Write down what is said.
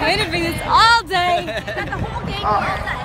going to be this all day. Got the whole game all day.